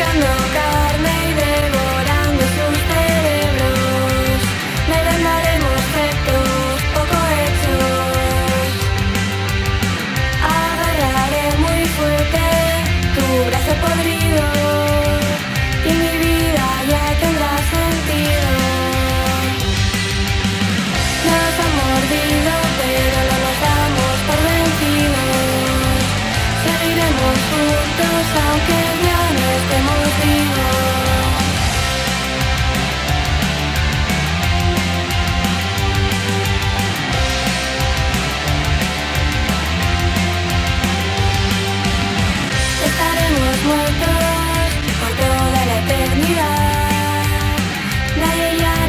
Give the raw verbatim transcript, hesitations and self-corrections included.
masticando carne y devorando sus cerebros. Merendaremos rectos, poco hechos. Agarraré muy fuerte tu brazo podrido y mi vida ya tendrá sentido. Nos han mordido, pero no nos damos por vencidos. Seguiremos juntos aunque ya no estemos vivos. Estaremos muertos por toda la eternidad. Nadie ya